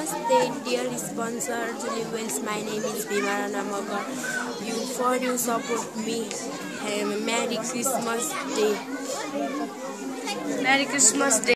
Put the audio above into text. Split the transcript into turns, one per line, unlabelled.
Namaste, dear sponsor Julie Wells. My name is Bhimarana Magar. You support me. Have a Merry Christmas Day.
Merry Christmas Day.